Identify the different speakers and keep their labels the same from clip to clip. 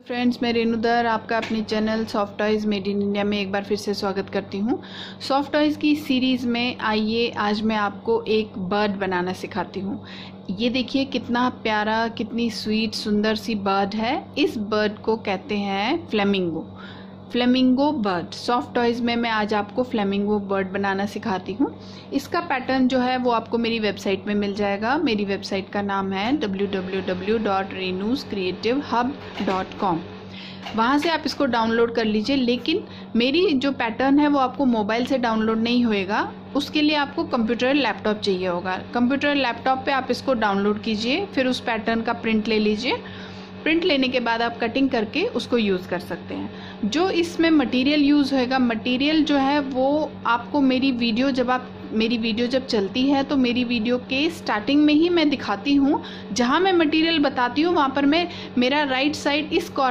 Speaker 1: Friends, मैं रेणुदर आपका अपने channel soft toys made in India में एक बार फिर से स्वागत करती हूँ। सॉफ्ट टॉयज़ की सीरीज़ में आइए आज मैं आपको एक बर्ड बनाना सिखाती हूँ। ये देखिए कितना प्यारा, कितनी स्वीट सुंदर सी बर्ड है। इस बर्ड को कहते हैं flamingo. Flamingo bird soft toys में मैं आज आपको फ्लेमिंगो बर्ड बनाना सिखाती हूँ। इसका पैटर्न जो है वो आपको मेरी वेबसाइट में मिल जाएगा। मेरी वेबसाइट का नाम है www.renuscreativehub.com। वहाँ से आप इसको डाउनलोड कर लीजिए, लेकिन मेरी जो पैटर्न है वो आपको मोबाइल से डाउनलोड नहीं होएगा। उसके लिए आपको कंप्यूटर लैपटॉप चाहिए होगा। कंप्यूटर लैपटॉप पे आप इसको डाउनलोड कीजिए, फिर उस पैटर्न का प्रिंट ले लीजिए। प्रिंट लेने के बाद आप कटिंग करके उसको यूज़ कर सकते हैं। जो इसमें मटेरियल यूज़ होएगा, मटेरियल जो है वो आपको मेरी वीडियो जब चलती है तो मेरी वीडियो के स्टार्टिंग में ही मैं दिखाती हूँ। जहाँ मैं मटेरियल बताती हूँ वहाँ पर मेरा राइट साइड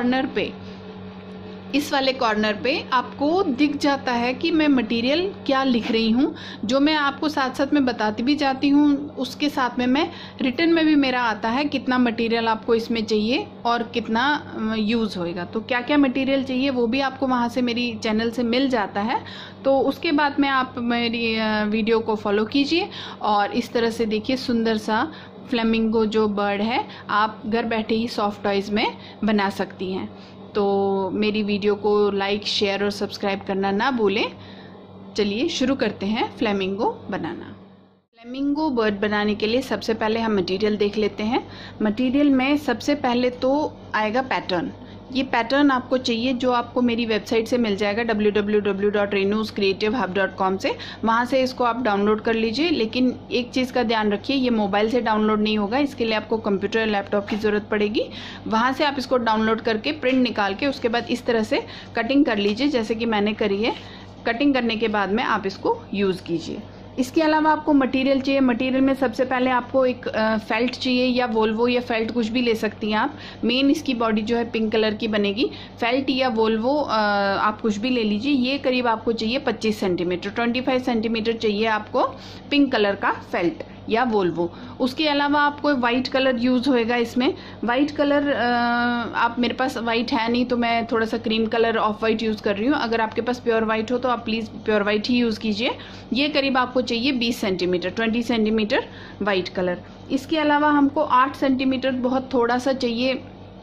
Speaker 1: इस वाले कॉर्नर पे आपको दिख जाता है कि मैं मटेरियल क्या लिख रही हूँ। जो मैं आपको साथ साथ में बताती भी जाती हूँ, उसके साथ में मैं रिटर्न में भी मेरा आता है कितना मटेरियल आपको इसमें चाहिए और कितना यूज़ होएगा। तो क्या क्या मटेरियल चाहिए वो भी आपको वहाँ से मेरी चैनल से मिल जाता है। तो उसके बाद में आप मेरी वीडियो को फॉलो कीजिए और इस तरह से देखिए सुंदर सा फ्लेमिंगो जो बर्ड है आप घर बैठे ही सॉफ्ट टॉयज़ में बना सकती हैं। तो मेरी वीडियो को लाइक, शेयर और सब्सक्राइब करना ना भूलें। चलिए शुरू करते हैं फ्लेमिंगो बनाना। फ्लेमिंगो बर्ड बनाने के लिए सबसे पहले हम मटेरियल देख लेते हैं। मटेरियल में सबसे पहले तो आएगा पैटर्न। ये पैटर्न आपको चाहिए जो आपको मेरी वेबसाइट से मिल जाएगा www.renuscreativehub.com से। वहाँ से इसको आप डाउनलोड कर लीजिए, लेकिन एक चीज़ का ध्यान रखिए, ये मोबाइल से डाउनलोड नहीं होगा। इसके लिए आपको कंप्यूटर लैपटॉप की ज़रूरत पड़ेगी। वहाँ से आप इसको डाउनलोड करके प्रिंट निकाल के उसके बाद इस तरह से कटिंग कर लीजिए जैसे कि मैंने करी है। कटिंग करने के बाद में आप इसको यूज़ कीजिए। इसके अलावा आपको मटेरियल चाहिए। मटेरियल में सबसे पहले आपको एक फेल्ट चाहिए, या वोल्वो या फेल्ट कुछ भी ले सकती हैं आप। मेन इसकी बॉडी जो है पिंक कलर की बनेगी। फेल्ट या वोल्वो आप कुछ भी ले लीजिए। ये करीब आपको चाहिए 25 सेंटीमीटर, 25 सेंटीमीटर चाहिए आपको पिंक कलर का फेल्ट या वोल्वो। उसके अलावा आपको वाइट कलर यूज़ होएगा इसमें। वाइट कलर आप, मेरे पास वाइट है नहीं तो मैं थोड़ा सा cream colour off white use कर रही हूँ। अगर आपके पास प्योर वाइट हो तो आप प्लीज़ प्योर वाइट ही यूज़ कीजिए। ये करीब आपको चाहिए 20 सेंटीमीटर, 20 सेंटीमीटर वाइट कलर। इसके अलावा हमको 8 सेंटीमीटर बहुत थोड़ा सा चाहिए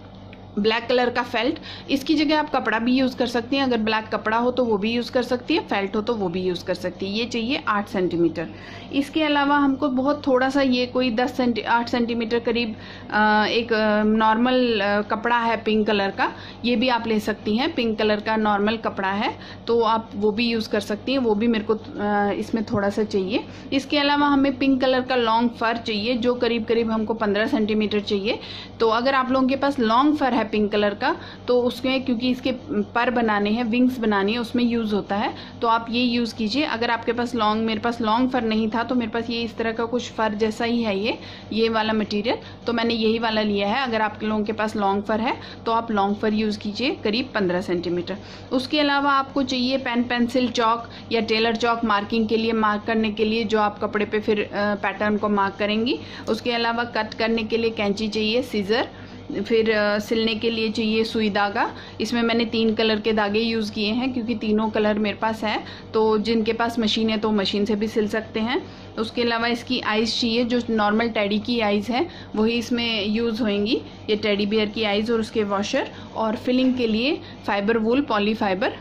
Speaker 1: ब्लैक कलर का फेल्ट। इसकी जगह आप कपड़ा भी यूज़ कर सकती हैं। अगर ब्लैक कपड़ा हो तो वो भी यूज़ कर सकती है, फेल्ट हो तो वो भी यूज़ कर सकती है। ये चाहिए 8 सेंटीमीटर। इसके अलावा हमको बहुत थोड़ा सा, ये कोई 8 सेंटीमीटर करीब एक नॉर्मल कपड़ा है पिंक कलर का। ये भी आप ले सकती हैं। पिंक कलर का नॉर्मल कपड़ा है तो आप वो भी यूज़ कर सकती हैं। वो भी मेरे को इसमें थोड़ा सा चाहिए। इसके अलावा हमें पिंक कलर का लॉन्ग फर चाहिए जो करीब करीब हमको 15 सेंटीमीटर चाहिए। तो अगर आप लोगों के पास लॉन्ग फर पिंक कलर का तो उसमें, क्योंकि इसके पर बनाने हैं, विंग्स बनानी है, उसमें यूज़ होता है, तो आप ये यूज़ कीजिए। अगर आपके पास मेरे पास लॉन्ग फर नहीं था तो मेरे पास ये इस तरह का कुछ फर जैसा ही है ये वाला मटेरियल, तो मैंने यही वाला लिया है। अगर आप लोगों के पास लॉन्ग फर है तो आप लॉन्ग फर यूज़ कीजिए करीब 15 सेंटीमीटर। उसके अलावा आपको चाहिए पेन, पेंसिल, चौक या टेलर चौक मार्किंग के लिए, मार्क करने के लिए जो आप कपड़े पे फिर पैटर्न को मार्क करेंगी। उसके अलावा कट करने के लिए कैंची चाहिए, सीजर, फिर सिलने के लिए चाहिए सुई धागा। इसमें मैंने 3 कलर के धागे यूज़ किए हैं क्योंकि तीनों कलर मेरे पास है। तो जिनके पास मशीन है तो मशीन से भी सिल सकते हैं। उसके अलावा इसकी आइज़ चाहिए, जो नॉर्मल टेडी की आइज़ है वही इसमें यूज़ होंगी, ये टेडी बियर की आइज़। और उसके वॉशर और फिलिंग के लिए fibre wool, polyfibre,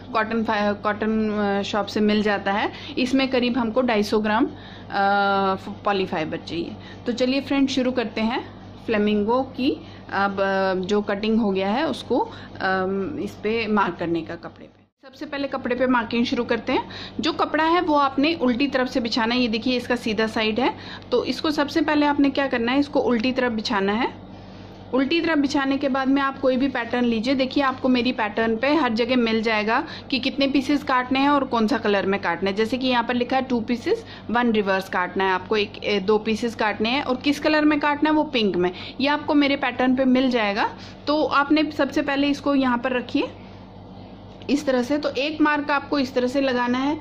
Speaker 1: cotton shop से मिल जाता है। इसमें करीब हमको 250 ग्राम पॉलीफाइबर चाहिए। तो चलिए फ्रेंड शुरू करते हैं फ्लेमिंगो की। अब जो कटिंग हो गया है उसको इस पे मार्क करने का कपड़े पे। सबसे पहले कपड़े पे मार्किंग शुरू करते हैं। जो कपड़ा है वो आपने उल्टी तरफ से बिछाना है। ये देखिए इसका सीधा साइड है, तो इसको सबसे पहले आपने क्या करना है, इसको उल्टी तरफ बिछाना है। उल्टी तरफ बिछाने के बाद में आप कोई भी पैटर्न लीजिए। देखिए आपको मेरी पैटर्न पे हर जगह मिल जाएगा कि कितने पीसेस काटने हैं और कौन सा कलर में काटना है। जैसे कि यहाँ पर लिखा है 2 पीसेस 1 रिवर्स काटना है आपको, 2 पीसेस काटने हैं और किस कलर में काटना है वो पिंक में। ये आपको मेरे पैटर्न पे मिल जाएगा। तो आपने सबसे पहले इसको यहाँ पर रखिए इस तरह से। तो एक मार्क आपको इस तरह से लगाना है,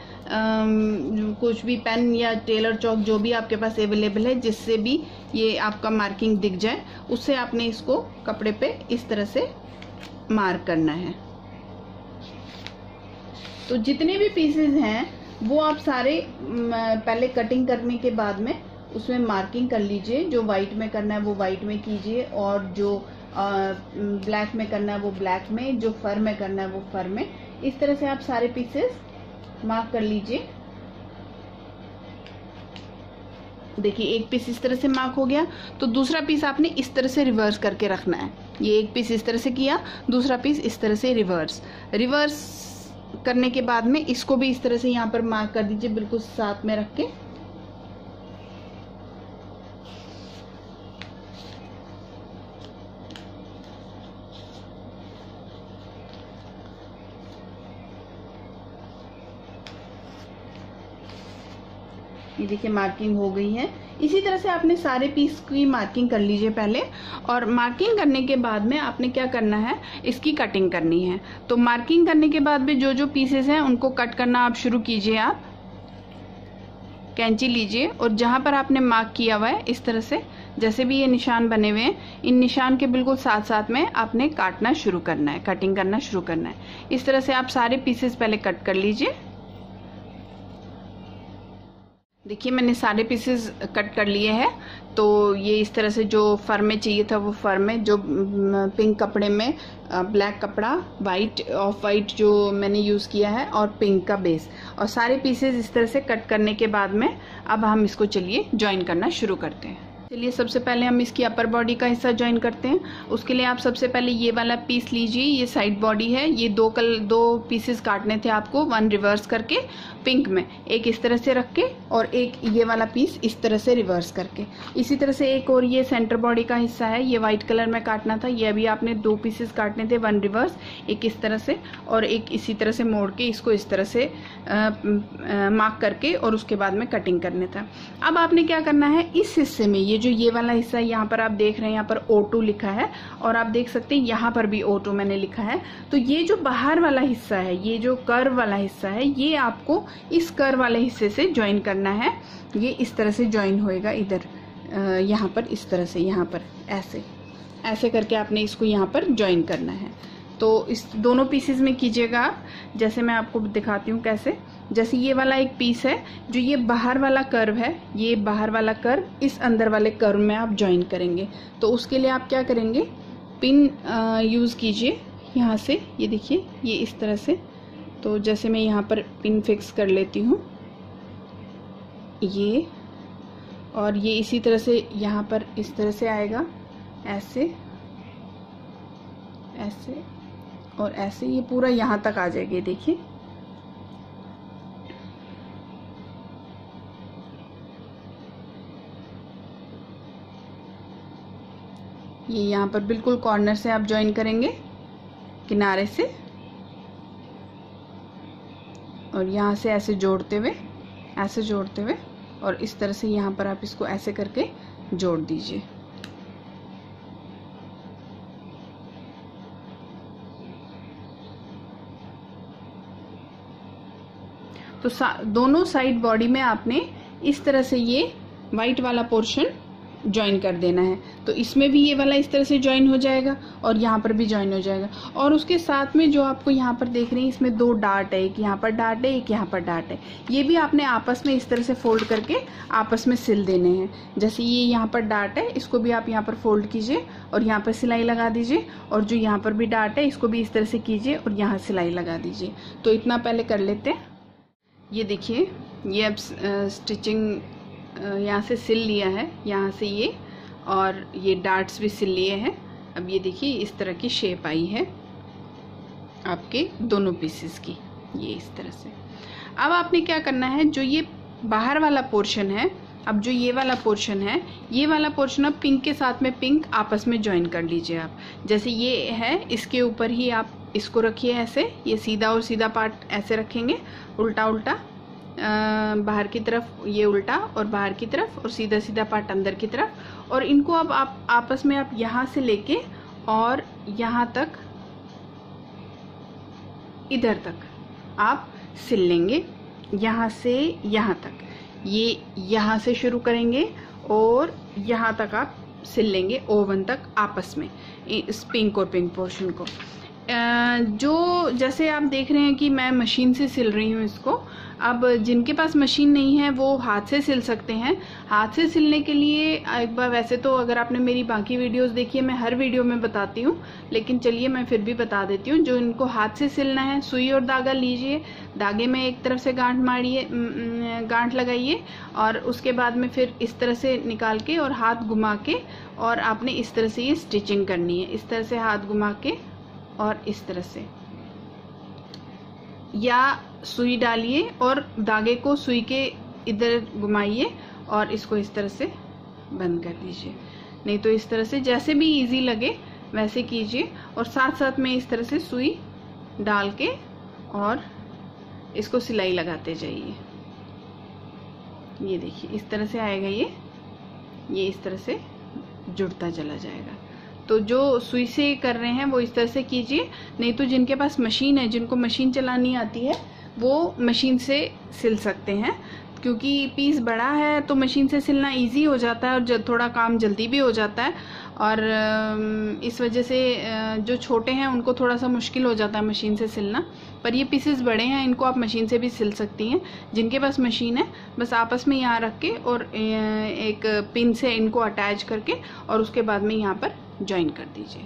Speaker 1: कुछ भी पेन या टेलर चौक जो भी आपके पास अवेलेबल है, जिससे भी ये आपका मार्किंग दिख जाए, उससे आपने इसको कपड़े पे इस तरह से मार्क करना है। तो जितने भी पीसेस हैं वो आप सारे पहले कटिंग करने के बाद में उसमें मार्किंग कर लीजिए। जो वाइट में करना है वो वाइट में कीजिए, और जो ब्लैक में करना है वो ब्लैक में, जो फर में करना है वो फर में। इस तरह से आप सारे पीसेस मार्क कर लीजिए। देखिए एक पीस इस तरह से मार्क हो गया, तो दूसरा पीस आपने इस तरह से रिवर्स करके रखना है। ये एक पीस इस तरह से किया, दूसरा पीस इस तरह से रिवर्स करने के बाद में इसको भी इस तरह से यहाँ पर मार्क कर दीजिए, बिल्कुल साथ में रख के। ये देखिए मार्किंग हो गई है। इसी तरह से आपने सारे पीस की मार्किंग कर लीजिए पहले, और मार्किंग करने के बाद में आपने क्या करना है, इसकी कटिंग करनी है। तो मार्किंग करने के बाद भी जो जो पीसेस हैं उनको कट करना आप शुरू कीजिए। आप कैंची लीजिए और जहां पर आपने मार्क किया हुआ है इस तरह से, जैसे भी ये निशान बने हुए हैं, इन निशान के बिल्कुल साथ साथ में आपने काटना शुरू करना है, कटिंग करना शुरू करना है। इस तरह से आप सारे पीसेस पहले कट कर लीजिए। देखिए मैंने सारे पीसेस कट कर लिए हैं। तो ये इस तरह से जो फर में चाहिए था वो फर में, जो पिंक कपड़े में ब्लैक कपड़ा, वाइट ऑफ वाइट जो मैंने यूज़ किया है, और पिंक का बेस, और सारे पीसेस इस तरह से कट करने के बाद में अब हम इसको चलिए ज्वाइन करना शुरू करते हैं। चलिए सबसे पहले हम इसकी अपर बॉडी का हिस्सा ज्वाइन करते हैं। उसके लिए आप सबसे पहले ये वाला पीस लीजिए, ये साइड बॉडी है। ये दो पीसेस काटने थे आपको, वन रिवर्स करके पिंक में, एक इस तरह से रख के और एक ये वाला पीस इस तरह से रिवर्स करके। इसी तरह से एक और ये सेंटर बॉडी का हिस्सा है, ये वाइट कलर में काटना था। ये अभी आपने 2 पीसेस काटने थे, वन रिवर्स, एक इस तरह से और एक इसी तरह से मोड़ के इसको इस तरह से मार्क करके और उसके बाद में कटिंग करने था। अब आपने क्या करना है, इस हिस्से में ये जो ये वाला हिस्सा है, यहाँ पर आप देख रहे हैं यहाँ पर O2 लिखा है, और आप देख सकते हैं यहाँ पर भी O2 मैंने लिखा है। तो ये जो बाहर वाला हिस्सा है, ये जो कर्व वाला हिस्सा है, ये आपको इस कर्व वाले हिस्से से ज्वाइन करना है। ये इस तरह से ज्वाइन होएगा इधर, यहाँ पर इस तरह से, यहाँ पर ऐसे करके आपने इसको यहाँ पर ज्वाइन करना है। तो इस दोनों पीसेस में कीजिएगा आप, जैसे मैं आपको दिखाती हूँ कैसे। जैसे ये वाला एक पीस है, जो ये बाहर वाला कर्व है, ये बाहर वाला कर्व इस अंदर वाले कर्व में आप ज्वाइन करेंगे। तो उसके लिए आप क्या करेंगे, पिन यूज़ कीजिए यहाँ से। ये देखिए ये इस तरह से, तो जैसे मैं यहाँ पर पिन फिक्स कर लेती हूँ ये, और ये इसी तरह से यहाँ पर इस तरह से आएगा, ऐसे और ऐसे, ये पूरा यहाँ तक आ जाएगी। देखिए ये यहाँ पर बिल्कुल कॉर्नर से आप ज्वाइन करेंगे, किनारे से, और यहाँ से ऐसे जोड़ते हुए और इस तरह से यहाँ पर आप इसको ऐसे करके जोड़ दीजिए। तो दोनों साइड बॉडी में आपने इस तरह से ये वाइट वाला पोर्शन ज्वाइन कर देना है। तो इसमें भी ये वाला इस तरह से ज्वाइन हो जाएगा और यहाँ पर भी ज्वाइन हो जाएगा। और उसके साथ में जो आपको यहाँ पर देख रहे हैं, इसमें 2 डार्ट है, एक यहाँ पर डार्ट है, एक यहाँ पर डार्ट है। ये भी आपने आपस में इस तरह से फोल्ड करके आपस में सिल देने हैं। जैसे ये यहाँ पर डार्ट है, इसको भी आप यहाँ पर फोल्ड कीजिए और यहाँ पर सिलाई लगा दीजिए, और जो यहाँ पर भी डार्ट है इसको भी इस तरह से कीजिए और यहाँ सिलाई लगा दीजिए। तो इतना पहले कर लेते हैं। ये देखिए ये अब स्टिचिंग यहाँ से सिल लिया है, यहाँ से ये, और ये डार्ट्स भी सिल लिए हैं। अब ये देखिए इस तरह की शेप आई है आपके दोनों पीसेस की, ये इस तरह से। अब आपने क्या करना है, जो ये बाहर वाला पोर्शन है, अब जो ये वाला पोर्शन है, ये वाला पोर्शन अब पिंक के साथ में पिंक आपस में ज्वाइन कर लीजिए आप। जैसे ये है, इसके ऊपर ही आप इसको रखिए ऐसे, ये सीधा और सीधा पार्ट ऐसे रखेंगे, उल्टा उल्टा बाहर की तरफ, ये उल्टा और बाहर की तरफ, और सीधा सीधा पार्ट अंदर की तरफ। और इनको अब आप आपस में आप यहाँ से लेके और यहाँ तक, इधर तक आप सिल लेंगे, यहाँ से यहाँ तक। ये यहाँ से शुरू करेंगे और यहाँ तक आप सिल लेंगे, O1 तक आपस में, इस पिंक और पिंक पोर्शन को। जो जैसे आप देख रहे हैं कि मैं मशीन से सिल रही हूँ इसको। अब जिनके पास मशीन नहीं है वो हाथ से सिल सकते हैं। हाथ से सिलने के लिए एक बार, वैसे तो अगर आपने मेरी बाकी वीडियोस देखी है मैं हर वीडियो में बताती हूँ, लेकिन चलिए मैं फिर भी बता देती हूँ। जो इनको हाथ से सिलना है, सुई और धागा लीजिए, धागे में एक तरफ से गांठ मारिए, गांठ लगाइए और उसके बाद में फिर इस तरह से निकाल के और हाथ घुमा के और आपने इस तरह से ये स्टिचिंग करनी है। इस तरह से हाथ घुमा के और इस तरह से, या सुई डालिए और धागे को सुई के इधर घुमाइए और इसको इस तरह से बंद कर दीजिए। नहीं तो इस तरह से जैसे भी इजी लगे वैसे कीजिए और साथ साथ में इस तरह से सुई डाल के और इसको सिलाई लगाते जाइए। ये देखिए इस तरह से आएगा, ये इस तरह से जुड़ता चला जाएगा। तो जो सुई से कर रहे हैं वो इस तरह से कीजिए। नहीं तो जिनके पास मशीन है, जिनको मशीन चलानी आती है, वो मशीन से सिल सकते हैं, क्योंकि पीस बड़ा है तो मशीन से सिलना इजी हो जाता है और थोड़ा काम जल्दी भी हो जाता है। और इस वजह से जो छोटे हैं उनको थोड़ा सा मुश्किल हो जाता है मशीन से सिलना, पर ये पीसेस बड़े हैं, इनको आप मशीन से भी सिल सकती हैं। जिनके पास मशीन है बस आपस में यहाँ रख के और एक पिन से इनको अटैच करके और उसके बाद में यहाँ पर ज्वाइन कर दीजिए।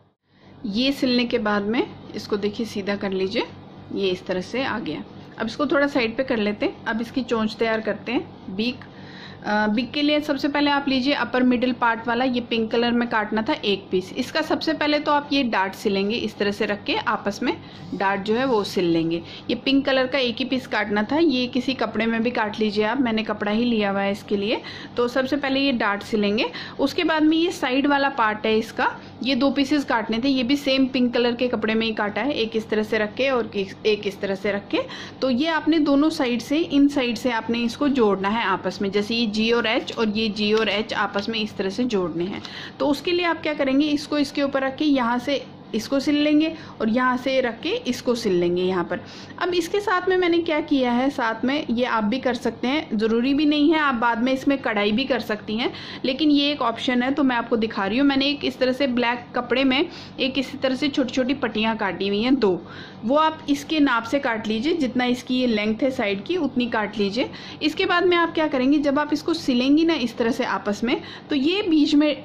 Speaker 1: ये सिलने के बाद में इसको देखिए सीधा कर लीजिए, ये इस तरह से आ गया। अब इसको थोड़ा साइड पे कर लेते हैं। अब इसकी चोंच तैयार करते हैं। बीक के लिए सबसे पहले आप लीजिए अपर मिडिल पार्ट वाला, ये पिंक कलर में काटना था एक पीस। इसका सबसे पहले तो आप ये डार्ट सिलेंगे, इस तरह से रख के आपस में डार्ट जो है वो सिल लेंगे। ये पिंक कलर का एक ही पीस काटना था, ये किसी कपड़े में भी काट लीजिए आप, मैंने कपड़ा ही लिया हुआ है इसके लिए। तो सबसे पहले ये डार्ट सिलेंगे, उसके बाद में ये साइड वाला पार्ट है इसका, ये 2 पीसेस काटने थे। ये भी सेम पिंक कलर के कपड़े में ही काटा है, एक इस तरह से रख के और एक इस तरह से रख के। तो ये आपने दोनों साइड से, इन साइड से आपने इसको जोड़ना है आपस में, जैसे ये जी और एच और ये जी और एच आपस में इस तरह से जोड़ने हैं। तो उसके लिए आप क्या करेंगे, इसको इसके ऊपर रख के यहाँ से इसको सिल लेंगे और यहाँ से रख के इसको सिल लेंगे यहाँ पर। अब इसके साथ में मैंने क्या किया है, साथ में ये आप भी कर सकते हैं, ज़रूरी भी नहीं है, आप बाद में इसमें कढ़ाई भी कर सकती हैं, लेकिन ये एक ऑप्शन है तो मैं आपको दिखा रही हूँ। मैंने एक इस तरह से ब्लैक कपड़े में एक इसी तरह से छोटी छोटी पट्टियाँ काटी हुई हैं 2, वो आप इसके नाप से काट लीजिए, जितना इसकी ये लेंथ है साइड की उतनी काट लीजिए। इसके बाद में आप क्या करेंगे, जब आप इसको सिलेंगी ना इस तरह से आपस में, तो ये बीच में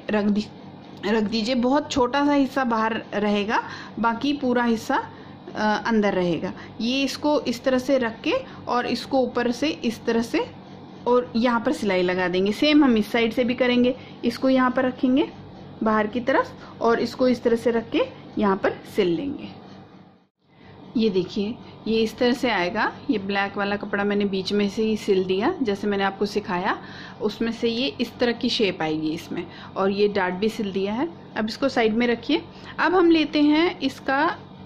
Speaker 1: रख दीजिए। बहुत छोटा सा हिस्सा बाहर रहेगा, बाकी पूरा हिस्सा अंदर रहेगा। ये इसको इस तरह से रख के और इसको ऊपर से इस तरह से और यहाँ पर सिलाई लगा देंगे। सेम हम इस साइड से भी करेंगे, इसको यहाँ पर रखेंगे बाहर की तरफ और इसको इस तरह से रख के यहाँ पर सिल लेंगे। ये देखिए ये इस तरह से आएगा। ये ब्लैक वाला कपड़ा मैंने बीच में से ही सिल दिया, जैसे मैंने आपको सिखाया, उसमें से ये इस तरह की शेप आएगी इसमें, और ये डार्ट भी सिल दिया है। अब इसको साइड में रखिए। अब हम लेते हैं इसका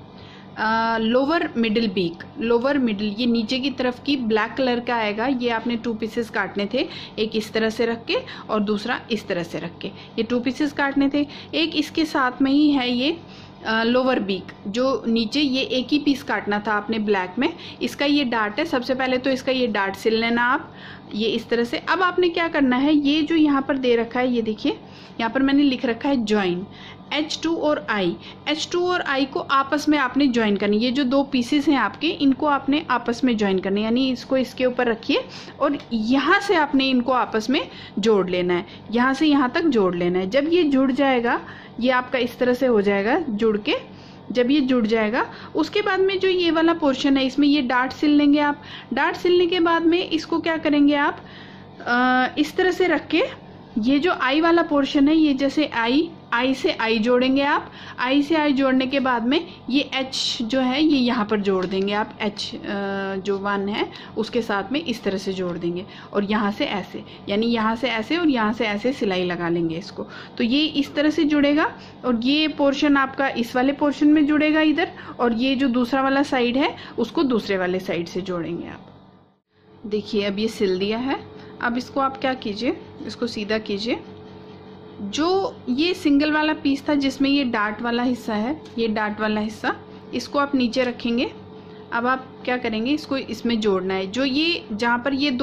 Speaker 1: lower middle beak. Lower middle ये नीचे की तरफ की ब्लैक कलर का आएगा। ये आपने 2 पीसेस काटने थे, एक इस तरह से रख के और दूसरा इस तरह से रख के, ये 2 पीसेस काटने थे। एक इसके साथ में ही है ये लोअर बीक, जो नीचे ये एक ही पीस काटना था आपने ब्लैक में। इसका ये डार्ट है, सबसे पहले तो इसका ये डार्ट सिल लेना आप, ये इस तरह से। अब आपने क्या करना है, ये जो यहाँ पर दे रखा है, ये देखिए यहाँ पर मैंने लिख रखा है ज्वाइन, H2 और I। H2 और I को आपस में आपने ज्वाइन करनी। ये जो 2 पीसेस हैं आपके, इनको आपने आपस में ज्वाइन करने, यानी इसको इसके ऊपर रखिए और यहाँ से आपने इनको आपस में जोड़ लेना है, यहाँ से यहाँ तक जोड़ लेना है। जब ये जुड़ जाएगा, ये आपका इस तरह से हो जाएगा जुड़ के। जब ये जुड़ जाएगा, उसके बाद में जो ये वाला पोर्शन है, इसमें ये डार्ट सिल लेंगे आप। डार्ट सिलने के बाद में इसको क्या करेंगे आप, इस तरह से रख के, ये जो आई वाला पोर्शन है, ये जैसे आई से आई जोड़ेंगे आप। आई से आई जोड़ने के बाद में ये एच जो है ये यहाँ पर जोड़ देंगे आप, एच जो 1 है उसके साथ में इस तरह से जोड़ देंगे और यहाँ से ऐसे, यानी यहाँ से ऐसे और यहाँ से ऐसे सिलाई लगा लेंगे इसको। तो ये इस तरह से जुड़ेगा और ये पोर्शन आपका इस वाले पोर्शन में जुड़ेगा इधर, और ये जो दूसरा वाला साइड है उसको दूसरे वाले साइड से जोड़ेंगे आप। देखिए अब ये सिल दिया है। अब इसको आप क्या कीजिए, इसको सीधा कीजिए। जो ये सिंगल वाला पीस था जिसमें ये डार्ट वाला हिस्सा है, ये डार्ट वाला हिस्सा, इसको आप नीचे रखेंगे। अब आप क्या करेंगे, इसको इसमें जोड़ना है। जो ये जहाँ पर ये 2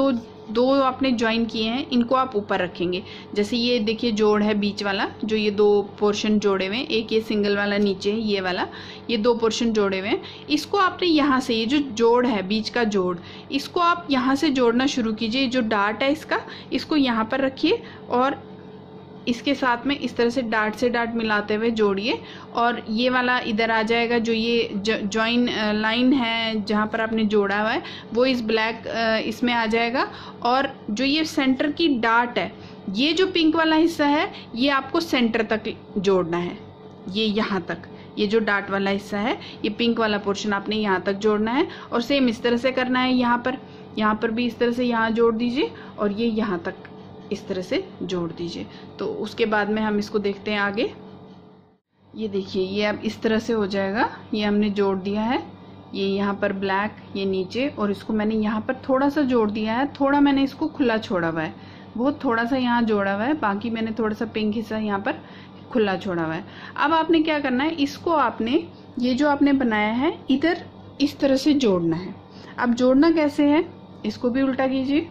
Speaker 1: दो आपने ज्वाइन किए हैं इनको आप ऊपर रखेंगे। जैसे ये देखिए जोड़ है बीच वाला, जो ये दो पोर्शन जोड़े हुए हैं, एक ये सिंगल वाला नीचे है, ये वाला, ये दो पोर्शन जोड़े हुए हैं, इसको आपने यहाँ से, ये जो जोड़ है बीच का जोड़, इसको आप यहाँ से जोड़ना शुरू कीजिए। जो डार्ट है इसका, इसको यहाँ पर रखिए और इसके साथ में इस तरह से डार्ट से डार्ट मिलाते हुए जोड़िए और ये वाला इधर आ जाएगा। जो ये जॉइन लाइन है जहाँ पर आपने जोड़ा हुआ है वो इस ब्लैक इसमें आ जाएगा। और जो ये सेंटर की डार्ट है, ये जो पिंक वाला हिस्सा है ये आपको सेंटर तक जोड़ना है, ये यहाँ तक, ये जो डार्ट वाला हिस्सा है ये पिंक वाला पोर्शन आपने यहाँ तक जोड़ना है। और सेम इस तरह से करना है, यहाँ पर भी इस तरह से यहाँ जोड़ दीजिए और ये यहाँ तक इस तरह से जोड़ दीजिए। तो उसके बाद में हम इसको देखते हैं आगे। ये देखिए ये अब इस तरह से हो जाएगा, ये हमने जोड़ दिया है, ये यहाँ पर ब्लैक, ये नीचे, और इसको मैंने यहाँ पर थोड़ा सा जोड़ दिया है, थोड़ा मैंने इसको खुला छोड़ा हुआ है, बहुत थोड़ा सा यहाँ जोड़ा हुआ है, बाकी मैंने थोड़ा सा पिंक हिस्सा यहाँ पर खुला छोड़ा हुआ है। अब आपने क्या करना है, इसको आपने ये जो आपने बनाया है इधर इस तरह से जोड़ना है। अब जोड़ना कैसे है, इसको भी उल्टा कीजिए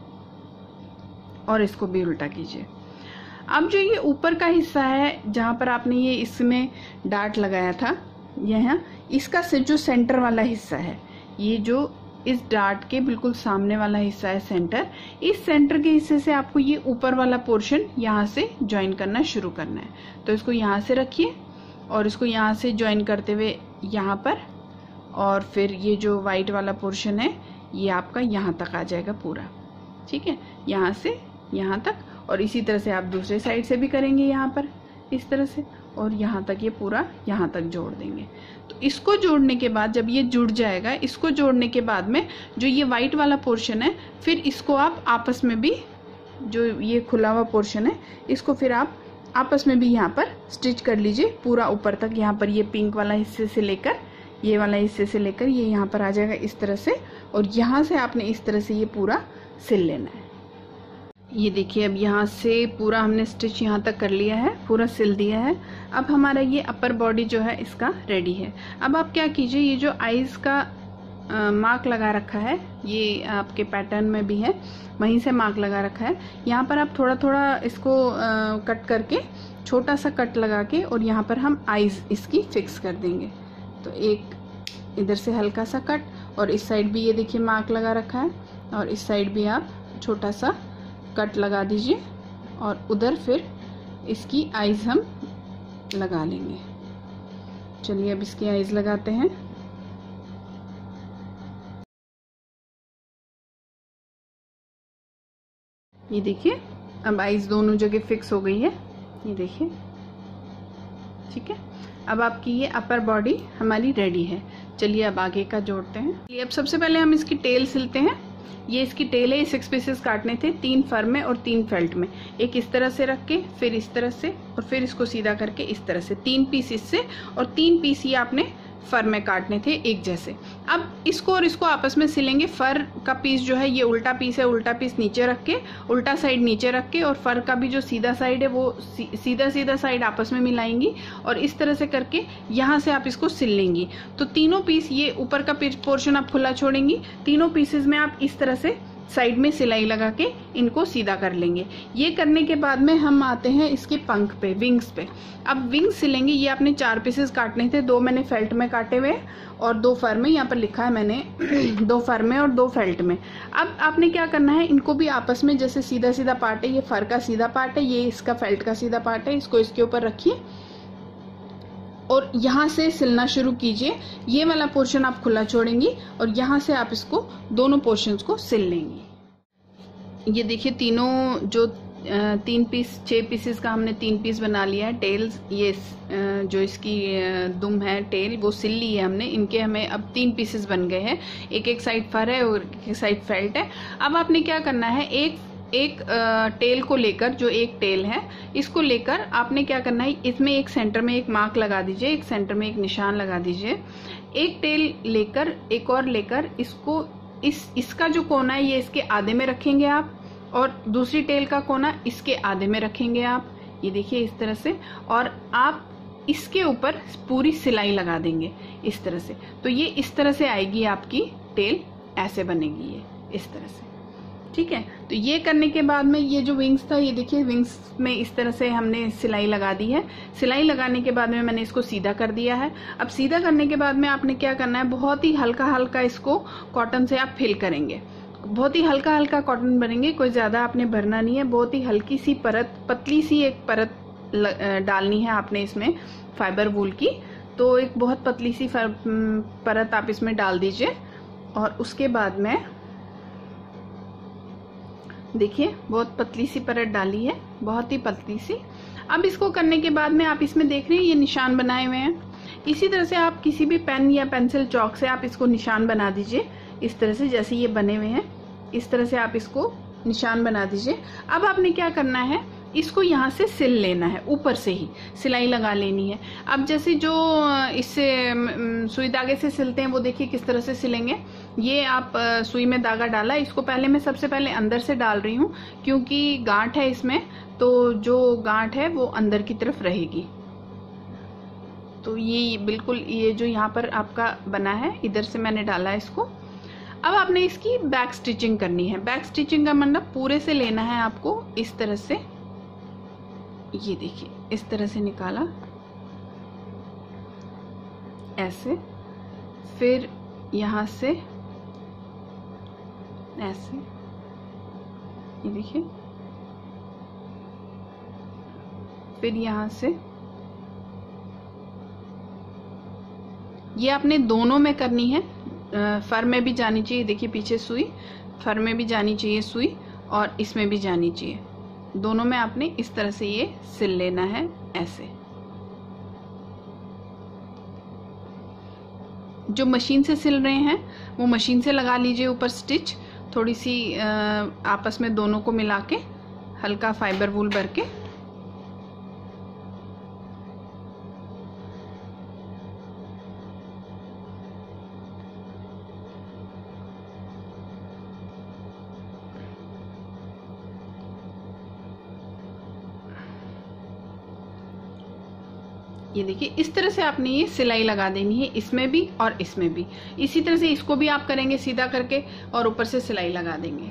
Speaker 1: और इसको भी उल्टा कीजिए। अब जो ये ऊपर का हिस्सा है जहाँ पर आपने ये इसमें डार्ट लगाया था, यह इसका से जो सेंटर वाला हिस्सा है, ये जो इस डार्ट के बिल्कुल सामने वाला हिस्सा है सेंटर, इस सेंटर के हिस्से से आपको ये ऊपर वाला पोर्शन यहाँ से ज्वाइन करना शुरू करना है। तो इसको यहाँ से रखिए और इसको यहाँ से ज्वाइन करते हुए यहाँ पर, और फिर ये जो वाइट वाला पोर्शन है ये आपका यहाँ तक आ जाएगा पूरा, ठीक है, यहाँ से यहाँ तक। और इसी तरह से आप दूसरे साइड से भी करेंगे यहाँ पर इस तरह से, और यहाँ तक ये पूरा यहाँ तक जोड़ देंगे। तो इसको जोड़ने के बाद जब ये जुड़ जाएगा, इसको जोड़ने के बाद में जो ये वाइट वाला पोर्शन है, फिर इसको आप आपस में भी, जो ये खुला हुआ पोर्शन है इसको फिर आप आपस में भी यहाँ पर स्टिच कर लीजिए पूरा ऊपर तक। यहाँ पर ये पिंक वाला हिस्से से लेकर, ये वाला हिस्से से लेकर ये यहाँ पर आ जाएगा इस तरह से, और यहाँ से आपने इस तरह से ये पूरा सिल लेना है। ये देखिए अब यहाँ से पूरा हमने स्टिच यहाँ तक कर लिया है, पूरा सिल दिया है। अब हमारा ये अपर बॉडी जो है इसका रेडी है। अब आप क्या कीजिए, ये जो आईज का मार्क लगा रखा है, ये आपके पैटर्न में भी है, वहीं से मार्क लगा रखा है, यहाँ पर आप थोड़ा थोड़ा इसको कट करके, छोटा सा कट लगा के, और यहाँ पर हम आईज इसकी फिक्स कर देंगे। तो एक इधर से हल्का सा कट, और इस साइड भी ये देखिए मार्क लगा रखा है, और इस साइड भी आप छोटा सा कट लगा दीजिए, और उधर फिर इसकी आईज हम लगा लेंगे। चलिए अब इसकी आईज लगाते हैं। ये देखिए अब आईज दोनों जगह फिक्स हो गई है, ये देखिए, ठीक है। अब आपकी ये अपर बॉडी हमारी रेडी है। चलिए अब आगे का जोड़ते हैं। चलिए अब सबसे पहले हम इसकी टेल सिलते हैं। ये इसकी टेल है, 6 पीसेस काटने थे, 3 फर में और 3 फेल्ट में। एक इस तरह से रख के, फिर इस तरह से, और फिर इसको सीधा करके इस तरह से, 3 पीस इससे और 3 पीस ये आपने फर में काटने थे एक जैसे। अब इसको और इसको आपस में सिलेंगे। फर का पीस जो है ये उल्टा पीस है, उल्टा पीस नीचे रख के, उल्टा साइड नीचे रख के, और फर का भी जो सीधा साइड है वो सीधा सीधा साइड आपस में मिलाएंगी, और इस तरह से करके यहाँ से आप इसको सिल लेंगी। तो तीनों पीस, ये ऊपर का पोर्शन आप खुला छोड़ेंगी, तीनों पीसेस में आप इस तरह से साइड में सिलाई लगा के इनको सीधा कर लेंगे। ये करने के बाद में हम आते हैं इसके पंख पे, विंग्स पे। अब विंग्स सिलेंगे। ये आपने 4 पीसेस काटने थे, 2 मैंने फेल्ट में काटे हुए और 2 फर में, यहाँ पर लिखा है मैंने 2 फर में और 2 फेल्ट में। अब आपने क्या करना है, इनको भी आपस में, जैसे सीधा सीधा पार्ट है, ये फर का सीधा पार्ट है, ये इसका फेल्ट का सीधा पार्ट है, इसको इसके ऊपर रखिए और यहाँ से सिलना शुरू कीजिए। ये वाला पोर्शन आप खुला छोड़ेंगी और यहाँ से आप इसको दोनों पोर्शंस को सिल लेंगी। ये देखिए तीनों जो 3 पीस, 6 पीसेस का हमने 3 पीस बना लिया है। टेल्स, ये जो इसकी दुम है टेल, वो सिल ली है हमने। इनके हमें अब 3 पीसेस बन गए हैं। एक साइड फर है और एक साइड फेल्ट है। अब आपने क्या करना है, एक टेल को लेकर, जो एक टेल है इसको लेकर आपने क्या करना है, इसमें एक सेंटर में एक मार्क लगा दीजिए, एक सेंटर में एक निशान लगा दीजिए। एक टेल लेकर, एक और लेकर, इसको इसका जो कोना है ये इसके आधे में रखेंगे आप, और दूसरी टेल का कोना इसके आधे में रखेंगे आप। ये देखिए इस तरह से, और आप इसके ऊपर पूरी सिलाई लगा देंगे इस तरह से। तो ये इस तरह से आएगी आपकी टेल, ऐसे बनेगी ये इस तरह से, ठीक है। तो ये करने के बाद में ये जो विंग्स था, ये देखिए विंग्स में इस तरह से हमने सिलाई लगा दी है। सिलाई लगाने के बाद में मैंने इसको सीधा कर दिया है। अब सीधा करने के बाद में आपने क्या करना है, बहुत ही हल्का हल्का इसको कॉटन से आप फिल करेंगे। बहुत ही हल्का हल्का कॉटन भरेंगे, कोई ज़्यादा आपने भरना नहीं है। बहुत ही हल्की सी परत, पतली सी एक परत डालनी है आपने इसमें फाइबर वूल की। तो एक बहुत पतली सी परत आप इसमें डाल दीजिए और उसके बाद में देखिए बहुत पतली सी परत डाली है, बहुत ही पतली सी। अब इसको करने के बाद में आप इसमें देख रहे हैं ये निशान बनाए हुए हैं। इसी तरह से आप किसी भी पेन या पेंसिल चौक से आप इसको निशान बना दीजिए, इस तरह से जैसे ये बने हुए हैं इस तरह से आप इसको निशान बना दीजिए। अब आपने क्या करना है, इसको यहाँ से सिल लेना है, ऊपर से ही सिलाई लगा लेनी है। अब जैसे जो इससे सुई धागे से सिलते हैं वो देखिए किस तरह से सिलेंगे। ये आप सुई में धागा डाला, इसको पहले मैं सबसे पहले अंदर से डाल रही हूँ क्योंकि गांठ है इसमें, तो जो गांठ है वो अंदर की तरफ रहेगी। तो ये बिल्कुल ये जो यहाँ पर आपका बना है इधर से मैंने डाला है इसको। अब आपने इसकी बैक स्टिचिंग करनी है। बैक स्टिचिंग का मतलब पूरे से लेना है आपको, इस तरह से, ये देखिए इस तरह से निकाला ऐसे, फिर यहाँ से ऐसे, ये देखिए, फिर यहाँ से ये आपने दोनों में करनी है। फर में भी जानी चाहिए, देखिए पीछे सुई, फर में भी जानी चाहिए सुई और इसमें भी जानी चाहिए। दोनों में आपने इस तरह से ये सिल लेना है ऐसे। जो मशीन से सिल रहे हैं वो मशीन से लगा लीजिए ऊपर स्टिच, थोड़ी सी आपस में दोनों को मिला के हल्का फाइबर वूल भर के। ये देखिए इस तरह से आपने ये सिलाई लगा देनी है, इसमें भी और इसमें भी। इसी तरह से इसको भी आप करेंगे सीधा करके और ऊपर से सिलाई लगा देंगे।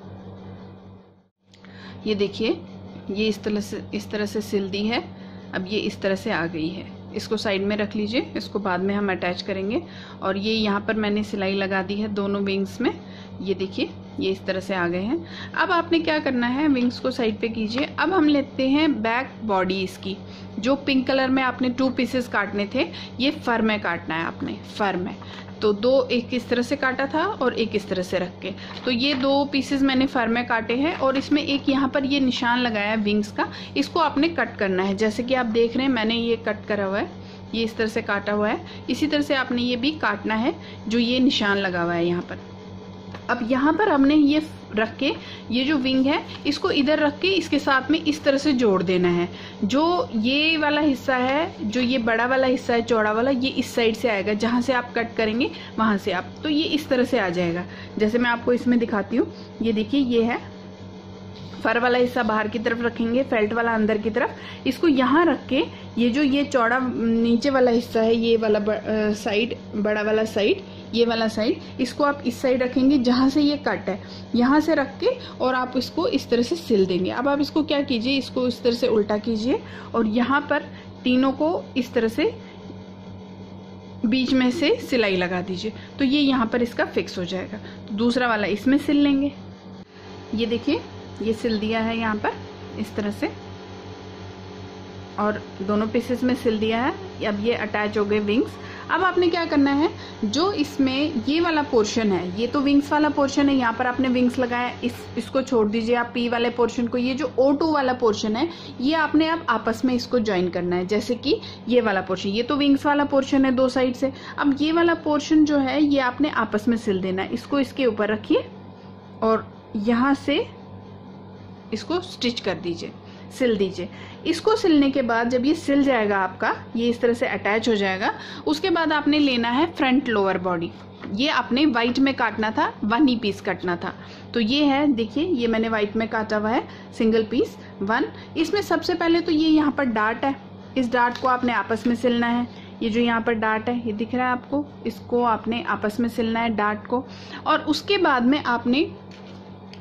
Speaker 1: ये देखिए ये इस तरह से सिल दी है। अब ये इस तरह से आ गई है, इसको साइड में रख लीजिए, इसको बाद में हम अटैच करेंगे। और ये यहाँ पर मैंने सिलाई लगा दी है दोनों विंग्स में। ये देखिए ये इस तरह से आ गए हैं। अब आपने क्या करना है, विंग्स को साइड पे कीजिए। अब हम लेते हैं बैक बॉडी इसकी, जो पिंक कलर में आपने 2 पीसेस काटने थे, ये फर में काटना है आपने, फर में। तो 2 एक इस तरह से काटा था और एक इस तरह से रख के, तो ये 2 पीसेस मैंने फर में काटे हैं। और इसमें एक यहाँ पर ये निशान लगाया है विंग्स का, इसको आपने कट करना है। जैसे कि आप देख रहे हैं मैंने ये कट करा हुआ है, ये इस तरह से काटा हुआ है। इसी तरह से आपने ये भी काटना है जो ये निशान लगा हुआ है यहाँ पर। अब यहाँ पर हमने ये रख के, ये जो विंग है इसको इधर रख के इसके साथ में इस तरह से जोड़ देना है। जो ये वाला हिस्सा है, जो ये बड़ा वाला हिस्सा है चौड़ा वाला, ये इस साइड से आएगा, जहाँ से आप कट करेंगे वहाँ से आप, तो ये इस तरह से आ जाएगा। जैसे मैं आपको इसमें दिखाती हूँ, ये देखिए ये है फर वाला हिस्सा बाहर की तरफ रखेंगे, फेल्ट वाला अंदर की तरफ। इसको यहाँ रख के ये जो ये चौड़ा नीचे वाला हिस्सा है, ये वाला साइड, बड़ा वाला साइड, ये वाला साइड, इसको आप इस साइड रखेंगे जहाँ से ये कट है, यहाँ से रख के और आप इसको इस तरह से सिल देंगे। अब आप इसको क्या कीजिए, इसको इस तरह से उल्टा कीजिए और यहाँ पर तीनों को इस तरह से बीच में से सिलाई लगा दीजिए, तो ये यहाँ पर इसका फिक्स हो जाएगा। तो दूसरा वाला इसमें सिल लेंगे। ये देखिए ये सिल दिया है यहाँ पर इस तरह से, और दोनों पीसेस में सिल दिया है। अब ये अटैच हो गए विंग्स। अब आपने क्या करना है, जो इसमें ये वाला पोर्शन है, ये तो विंग्स वाला पोर्शन है, यहाँ पर आपने विंग्स लगाया, इसको छोड़ दीजिए आप पी वाले पोर्शन को। ये जो O2 वाला पोर्शन है, ये आपने अब आपस में इसको ज्वाइन करना है। जैसे कि ये वाला पोर्शन, ये तो विंग्स वाला पोर्शन है 2 साइड से, अब ये वाला पोर्शन जो है ये आपने आपस में सिल देना है। इसको इसके ऊपर रखिए और यहाँ से इसको स्टिच कर दीजिए, सिल दीजिए। इसको सिलने के बाद जब ये सिल जाएगा आपका, ये इस तरह से अटैच हो जाएगा, उसके बाद आपने लेना है फ्रंट लोअर बॉडी। ये आपने वाइट में काटना था, 1 ही पीस काटना था। तो ये है, देखिए ये मैंने वाइट में काटा हुआ है, सिंगल पीस 1। इसमें सबसे पहले तो ये यहाँ पर डार्ट है, इस डार्ट को आपने आपस में सिलना है। ये जो यहाँ पर डार्ट है, ये दिख रहा है आपको, इसको आपने आपस में सिलना है डार्ट को। और उसके बाद में आपने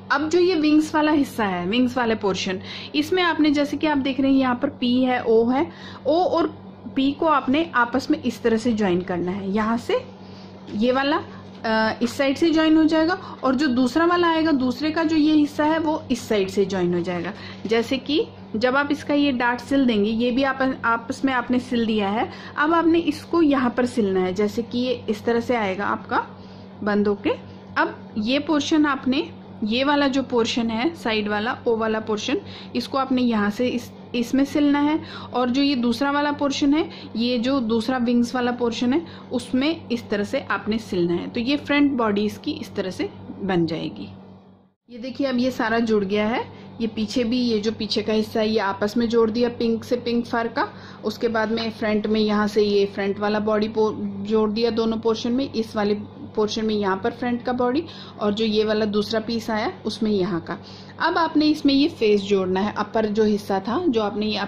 Speaker 1: अब जो ये विंग्स वाला हिस्सा है, विंग्स वाले पोर्शन, इसमें आपने जैसे कि आप देख रहे हैं यहाँ पर पी है, ओ है, ओ और पी को आपने आपस में इस तरह से ज्वाइन करना है। यहाँ से ये वाला इस साइड से ज्वाइन हो जाएगा और जो दूसरा वाला आएगा, दूसरे का जो ये हिस्सा है वो इस साइड से ज्वाइन हो जाएगा। जैसे कि जब आप इसका ये डार्ट सिल देंगे, ये भी आपस में आपने सिल दिया है, अब आपने इसको यहाँ पर सिलना है। जैसे कि ये इस तरह से आएगा आपका बंद होके। अब ये पोर्शन आपने, ये वाला जो पोर्शन है साइड वाला, ओ वाला पोर्शन, इसको आपने यहाँ से इसमें सिलना है और जो ये दूसरा वाला पोर्शन है, ये जो दूसरा विंग्स वाला पोर्शन है, उसमें इस तरह से आपने सिलना है। तो ये फ्रंट बॉडी इसकी इस तरह से बन जाएगी। ये देखिए अब ये सारा जुड़ गया है। ये पीछे भी, ये जो पीछे का हिस्सा है ये आपस में जोड़ दिया पिंक से पिंक फर का। उसके बाद में फ्रंट में यहाँ से ये फ्रंट वाला बॉडी जोड़ दिया दोनों पोर्शन में, इस वाले पोर्शन में यहाँ पर फ्रंट का बॉडी और जो ये वाला दूसरा पीस आया उसमें यहाँ का। अब आपने इसमें ये फेस जोड़ना है, अपर जो हिस्सा था, जो आपने ये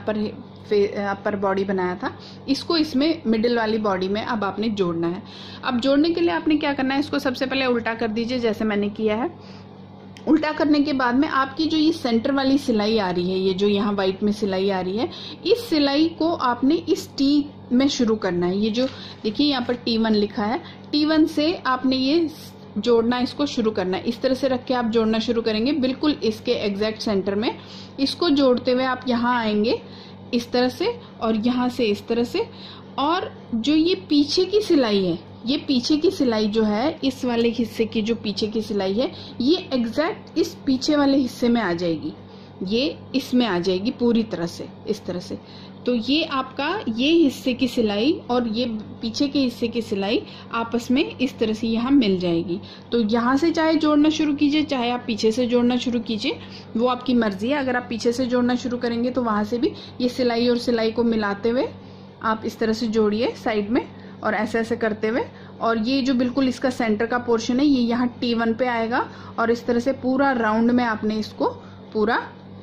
Speaker 1: अपर बॉडी बनाया था, इसको इसमें मिडिल वाली बॉडी में अब आपने जोड़ना है। अब जोड़ने के लिए आपने क्या करना है, इसको सबसे पहले उल्टा कर दीजिए जैसे मैंने किया है। उल्टा करने के बाद में आपकी जो ये सेंटर वाली सिलाई आ रही है, ये जो यहाँ व्हाइट में सिलाई आ रही है, इस सिलाई को आपने इस टी में शुरू करना है। ये जो देखिए यहाँ पर T1 लिखा है, T1 से आपने ये जोड़ना, इसको शुरू करना है। इस तरह से रख के आप जोड़ना शुरू करेंगे बिल्कुल इसके एग्जैक्ट सेंटर में। इसको जोड़ते हुए आप यहाँ आएंगे इस तरह से और यहाँ से इस तरह से, और जो ये पीछे की सिलाई है, ये पीछे की सिलाई जो है, इस वाले हिस्से की जो पीछे की सिलाई है, ये एग्जैक्ट इस पीछे वाले हिस्से में आ जाएगी, ये इसमें आ जाएगी पूरी तरह से इस तरह से। तो ये आपका ये हिस्से की सिलाई और ये पीछे के हिस्से की सिलाई आपस में इस तरह से यहाँ मिल जाएगी। तो यहाँ से चाहे जोड़ना शुरू कीजिए, चाहे आप पीछे से जोड़ना शुरू कीजिए, वो आपकी मर्जी है। अगर आप पीछे से जोड़ना शुरू करेंगे तो वहां से भी ये सिलाई और सिलाई को मिलाते हुए आप इस तरह से जोड़िए साइड में, और ऐसे ऐसे करते हुए। और ये जो बिल्कुल इसका सेंटर का पोर्शन है, ये यहाँ T1 पे आएगा और इस तरह से पूरा राउंड में आपने इसको पूरा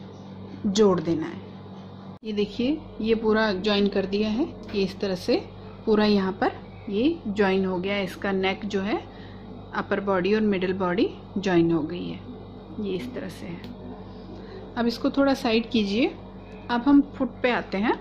Speaker 1: जोड़ देना है। ये देखिए ये पूरा ज्वाइन कर दिया है, ये इस तरह से पूरा यहाँ पर ये ज्वाइन हो गया है। इसका नेक जो है, अपर बॉडी और मिडिल बॉडी ज्वाइन हो गई है, ये इस तरह से है। अब इसको थोड़ा साइड कीजिए। अब हम फुट पे आते हैं।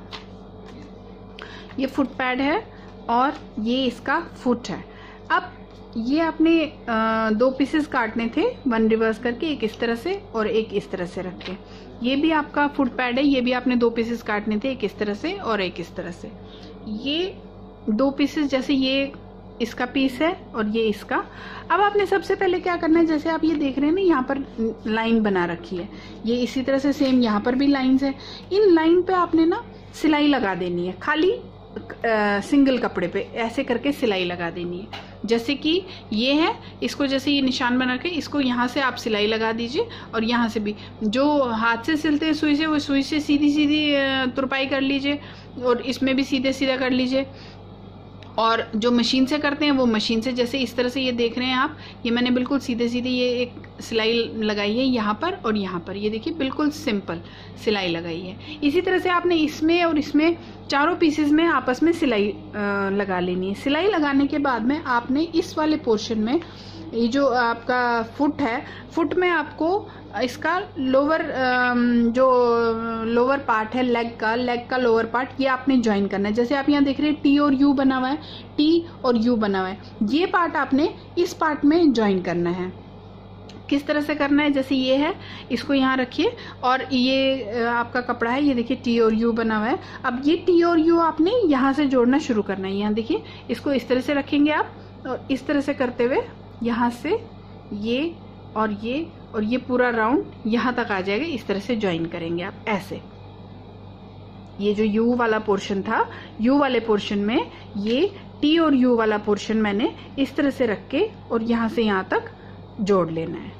Speaker 1: ये फुट पैड है और ये इसका फुट है। अब ये आपने 2 पीसेस काटने थे, 1 रिवर्स करके, एक इस तरह से और एक इस तरह से रख के। ये भी आपका फुट पैड है, ये भी आपने 2 पीसेस काटने थे, एक इस तरह से और एक इस तरह से। ये 2 पीसेस, जैसे ये इसका पीस है और ये इसका। अब आपने सबसे पहले क्या करना है, जैसे आप ये देख रहे हैं ना, यहाँ पर लाइन बना रखी है, ये इसी तरह से सेम यहाँ पर भी लाइंस है। इन लाइन पे आपने ना सिलाई लगा देनी है, खाली सिंगल कपड़े पे ऐसे करके सिलाई लगा देनी है। जैसे कि ये है, इसको जैसे ये निशान बना के इसको यहाँ से आप सिलाई लगा दीजिए, और यहाँ से भी जो हाथ से सिलते हैं सुई से, वो सुई से सीधी सीधी तुरपाई कर लीजिए, और इसमें भी सीधे सीधा कर लीजिए। और जो मशीन से करते हैं वो मशीन से, जैसे इस तरह से ये देख रहे हैं आप, ये मैंने बिल्कुल सीधे सीधे ये एक सिलाई लगाई है यहाँ पर और यहाँ पर, ये देखिए बिल्कुल सिंपल सिलाई लगाई है। इसी तरह से आपने इसमें और इसमें चारों पीसेस में आपस में सिलाई लगा लेनी है। सिलाई लगाने के बाद में आपने इस वाले पोर्शन में, ये जो आपका फुट है, फुट में आपको इसका लोअर जो लोअर पार्ट है लेग का लोअर पार्ट, ये आपने ज्वाइन करना है। जैसे आप यहाँ देख रहे हैं T और U बना हुआ है, T और U बना हुआ है, ये पार्ट आपने इस पार्ट में ज्वाइन करना है। किस तरह से करना है, जैसे ये है, इसको यहाँ रखिए और ये आपका कपड़ा है, ये देखिए T और U बना हुआ है। अब ये T और U आपने यहाँ से जोड़ना शुरू करना है। यहाँ देखिए, इसको इस तरह से रखेंगे आप, और इस तरह से करते हुए यहाँ से ये और ये पूरा राउंड यहाँ तक आ जाएगा। इस तरह से ज्वाइन करेंगे आप ऐसे। ये जो U वाला पोर्शन था, U वाले पोर्शन में ये T और U वाला पोर्शन मैंने इस तरह से रख के और यहाँ से यहाँ तक जोड़ लेना है।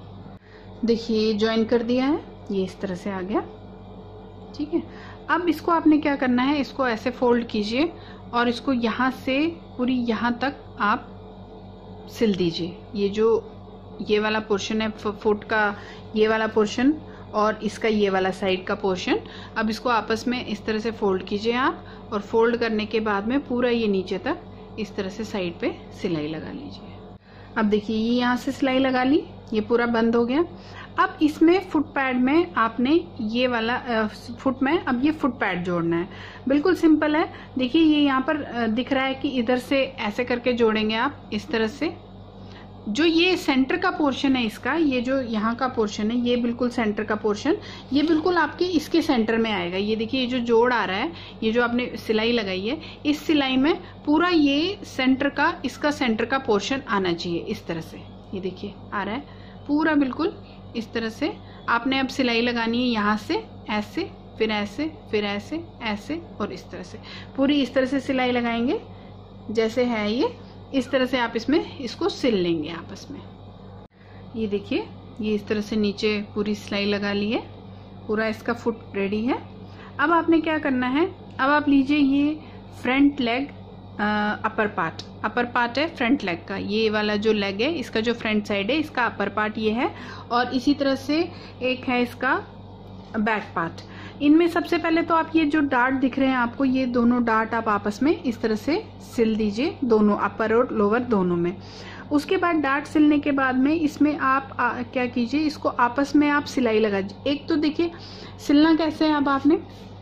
Speaker 1: देखिए ज्वाइन कर दिया है, ये इस तरह से आ गया, ठीक है। अब इसको आपने क्या करना है, इसको ऐसे फोल्ड कीजिए और इसको यहाँ से पूरी यहाँ तक आप सिल दीजिए। ये जो ये वाला पोर्शन है फुट का, ये वाला पोर्शन और इसका ये वाला साइड का पोर्शन, अब इसको आपस में इस तरह से फोल्ड कीजिए आप, और फोल्ड करने के बाद में पूरा ये नीचे तक इस तरह से साइड पे सिलाई लगा लीजिए। अब देखिए ये यहाँ से सिलाई लगा ली, ये पूरा बंद हो गया। अब इसमें फुट पैड में आपने ये वाला फुट में अब ये फुट पैड जोड़ना है। बिल्कुल सिंपल है। देखिए ये यहाँ पर दिख रहा है कि इधर से ऐसे करके जोड़ेंगे आप इस तरह से। जो ये सेंटर का पोर्शन है इसका, ये जो यहाँ का पोर्शन है, ये बिल्कुल सेंटर का पोर्शन, ये बिल्कुल आपके इसके सेंटर में आएगा। ये देखिए ये जो जोड़ आ रहा है, ये जो आपने सिलाई लगाई है, इस सिलाई में पूरा ये सेंटर का, इसका सेंटर का पोर्शन आना चाहिए इस तरह से। ये देखिए आ रहा है पूरा बिल्कुल इस तरह से। आपने अब सिलाई लगानी है यहाँ से ऐसे, फिर ऐसे, फिर ऐसे, ऐसे और इस तरह से। पूरी इस तरह से सिलाई लगाएंगे जैसे है ये, इस तरह से आप इसमें इसको सिल लेंगे आपस में। ये देखिए ये इस तरह से नीचे पूरी सिलाई लगा ली है, पूरा इसका फुट रेडी है। अब आपने क्या करना है, अब आप लीजिए ये फ्रंट लेग अपर पार्ट है फ्रंट लेग का। ये वाला जो लेग है इसका जो फ्रंट साइड है इसका अपर पार्ट ये है, और इसी तरह से एक है इसका बैक पार्ट। इनमें सबसे पहले तो आप ये जो डार्ट दिख रहे हैं आपको, ये दोनों डार्ट आप आपस में इस तरह से सिल दीजिए, दोनों अपर और लोअर दोनों में। उसके बाद डार्ट सिलने के बाद में इसमें आप क्या कीजिए, इसको आपस में आप सिलाई लगा दीजिए। एक तो देखिए सिलना कैसे है, अब आपने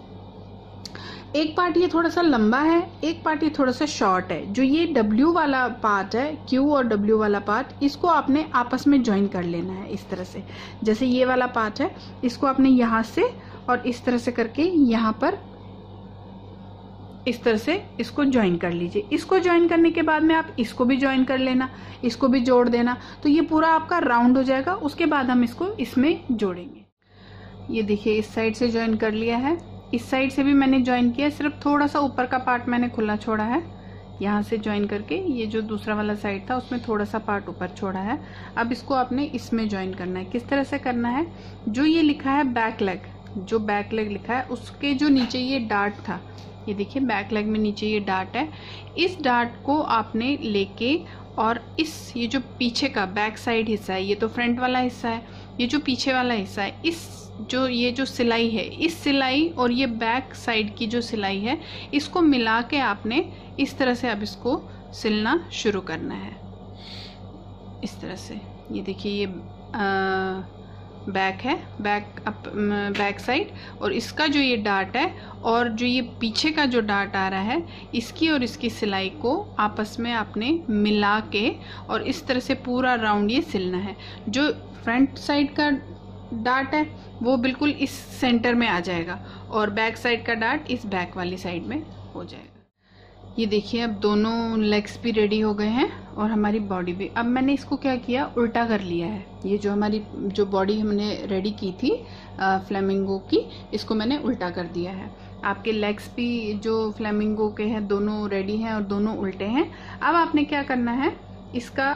Speaker 1: एक पार्ट ये थोड़ा सा लंबा है, एक पार्ट ये थोड़ा सा शॉर्ट है। जो ये W वाला पार्ट है, Q और W वाला पार्ट, इसको आपने आपस में ज्वाइन कर लेना है इस तरह से। जैसे ये वाला पार्ट है, इसको आपने यहाँ से और इस तरह से करके यहाँ पर इस तरह से इसको ज्वाइन कर लीजिए। इसको ज्वाइन करने के बाद में आप इसको भी ज्वाइन कर लेना, इसको भी जोड़ देना, तो ये पूरा आपका राउंड हो जाएगा। उसके बाद हम इसको इसमें जोड़ेंगे। ये देखिए इस साइड से ज्वाइन कर लिया है, इस साइड से भी मैंने ज्वाइन किया, सिर्फ थोड़ा सा ऊपर का पार्ट मैंने खुला छोड़ा है। यहाँ से ज्वाइन करके ये जो दूसरा वाला साइड था उसमें थोड़ा सा पार्ट ऊपर छोड़ा है। अब इसको आपने इसमें ज्वाइन करना है। किस तरह से करना है, जो ये लिखा है बैक लेग, जो बैक लेग लिखा है उसके जो नीचे ये डार्ट था, ये देखिए बैक लेग में नीचे ये डार्ट है, इस डार्ट को आपने लेके और इस ये जो पीछे का बैक साइड हिस्सा है, ये तो फ्रंट वाला हिस्सा है, ये जो पीछे वाला हिस्सा है, इस जो ये जो सिलाई है, इस सिलाई और ये बैक साइड की जो सिलाई है, इसको मिला के आपने इस तरह से अब इसको सिलना शुरू करना है इस तरह से। ये देखिए ये बैक है, बैक साइड, और इसका जो ये डार्ट है और जो ये पीछे का जो डार्ट आ रहा है, इसकी और इसकी सिलाई को आपस में आपने मिला के और इस तरह से पूरा राउंड ये सिलना है। जो फ्रंट साइड का डार्ट है वो बिल्कुल इस सेंटर में आ जाएगा और बैक साइड का डार्ट इस बैक वाली साइड में हो जाएगा। ये देखिए अब दोनों लेग्स भी रेडी हो गए हैं और हमारी बॉडी भी। अब मैंने इसको क्या किया, उल्टा कर लिया है। ये जो हमारी जो बॉडी हमने रेडी की थी फ्लेमिंगो की, इसको मैंने उल्टा कर दिया है। आपके लेग्स भी जो फ्लेमिंगो के हैं दोनों रेडी हैं और दोनों उल्टे हैं। अब आपने क्या करना है, इसका